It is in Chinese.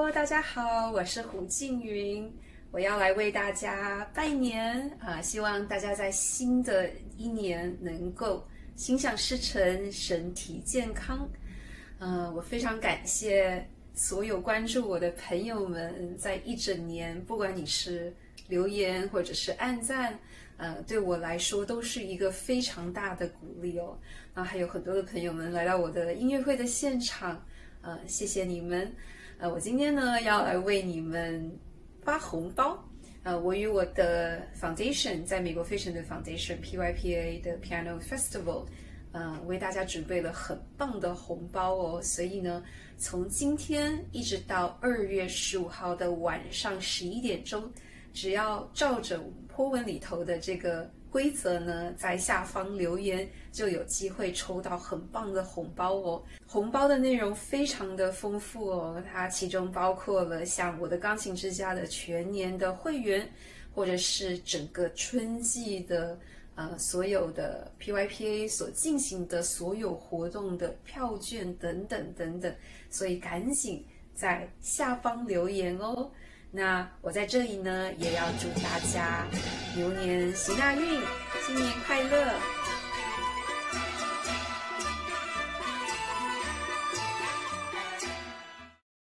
大家好，我是胡静云，我要来为大家拜年希望大家在新的一年能够心想事成，身体健康。我非常感谢所有关注我的朋友们，在一整年，不管你是留言或者是按赞，对我来说都是一个非常大的鼓励哦。然后还有很多的朋友们来到我的音乐会的现场，谢谢你们。我今天呢要来为你们发红包。我与我的 Foundation 在美国费城的 Foundation PYPA 的 Piano Festival，为大家准备了很棒的红包哦。所以呢，从今天一直到2月15号的晚上11点钟，只要照着po文里头的这个规则呢，在下方留言，就有机会抽到很棒的红包哦。红包的内容非常的丰富哦，它其中包括了像我的钢琴之家的全年的会员，或者是整个春季的所有的 PYPA 所进行的所有活动的票券等等等等，所以赶紧在下方留言哦。那我在这里呢，也要祝大家牛年行大运，新年快乐！